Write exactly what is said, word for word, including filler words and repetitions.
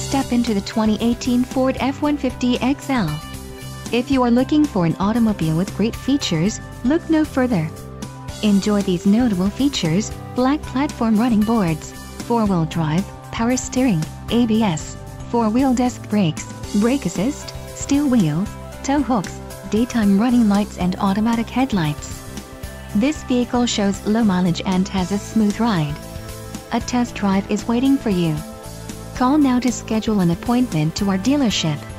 step into the twenty eighteen Ford F one fifty X L. If you are looking for an automobile with great features, look no further. Enjoy these notable features: black platform running boards, four-wheel drive, power steering, A B S, four-wheel disc brakes, brake assist, steel wheels, tow hooks, daytime running lights and automatic headlights. This vehicle shows low mileage and has a smooth ride. A test drive is waiting for you. Call now to schedule an appointment to our dealership.